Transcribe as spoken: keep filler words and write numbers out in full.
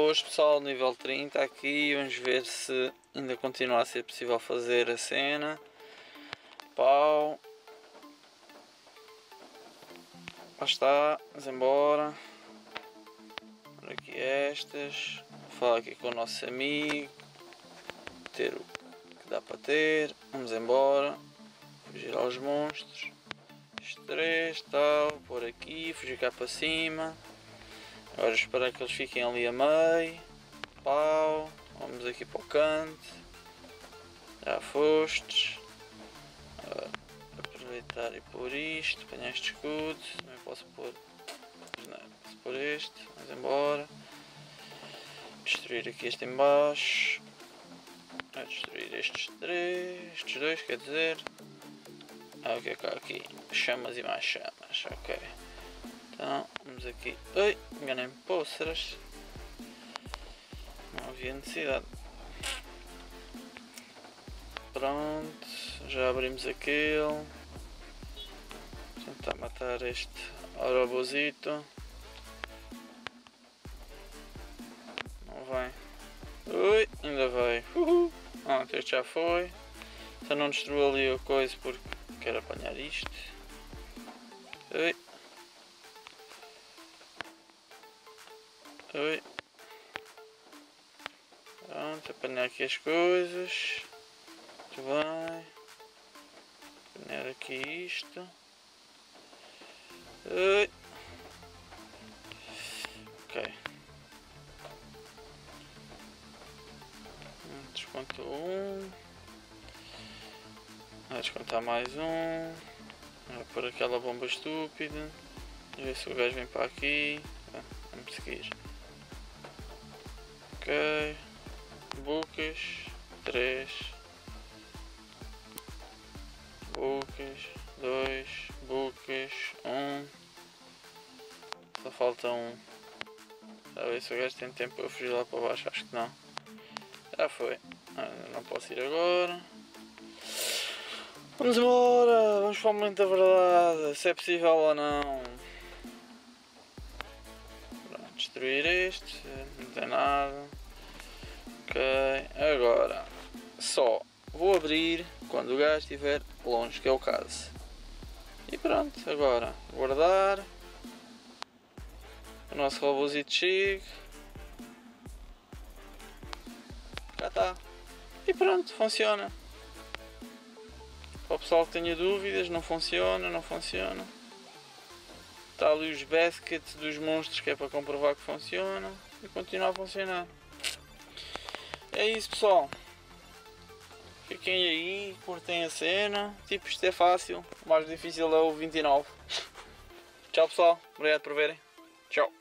hoje, pessoal, nível trinta aqui. Vamos ver se ainda continua a ser possível fazer a cena. Pau. Lá está, vamos embora. Por aqui estas. Vou falar aqui com o nosso amigo. Ter o que dá para ter. Vamos embora. Fugir aos monstros. Estes três, tal. Por aqui, fugir cá para cima. Agora esperar que eles fiquem ali a meio. Pau. Vamos aqui para o canto. Já fostes. Agora, aproveitar e pôr isto. Apanhar este escudo. Também posso pôr. Não, posso pôr este. Vamos embora. Destruir aqui este em baixo. A destruir estes três. Estes dois, quer dizer. Ah, o que é que há aqui? Chamas e mais chamas. Ok. Então, vamos aqui. Ai, enganei-me. Pôceras. Não havia necessidade. Pronto. Já abrimos aquele. Tentar matar este robozito. Não vai. Ui, ainda vai. Uhul. Ah, este já foi. Só não destruiu ali a coisa porque quero apanhar isto. Ui. Oi. Pronto, apanhar aqui as coisas. Muito bem. Apanhar aqui isto. Oi. Ok. Desconto um. Vou descontar mais um. Vou pôr aquela bomba estúpida. Ver se o gajo vem para aqui. Ah, vamos seguir. Ok, bucas, três, bucas, dois, bucas, um, só falta um. Já ver se o gajo tem tempo para eu fugir lá para baixo, acho que não. Já foi, ah, não posso ir agora. Vamos embora, vamos para o momento da verdade, se é possível ou não. Pronto, destruir este, não tem nada. Ok, agora só vou abrir quando o gajo estiver longe, que é o caso. E pronto, agora guardar. O nosso robôzito chega. Já está. E pronto, funciona. Para o pessoal que tenha dúvidas, não funciona, não funciona. Está ali os baskets dos monstros que é para comprovar que funciona. E continua a funcionar. É isso, pessoal. Fiquem aí, curtem a cena. Tipo, isto é fácil. O mais difícil é o vinte e nove. Tchau, pessoal. Obrigado por verem. Tchau.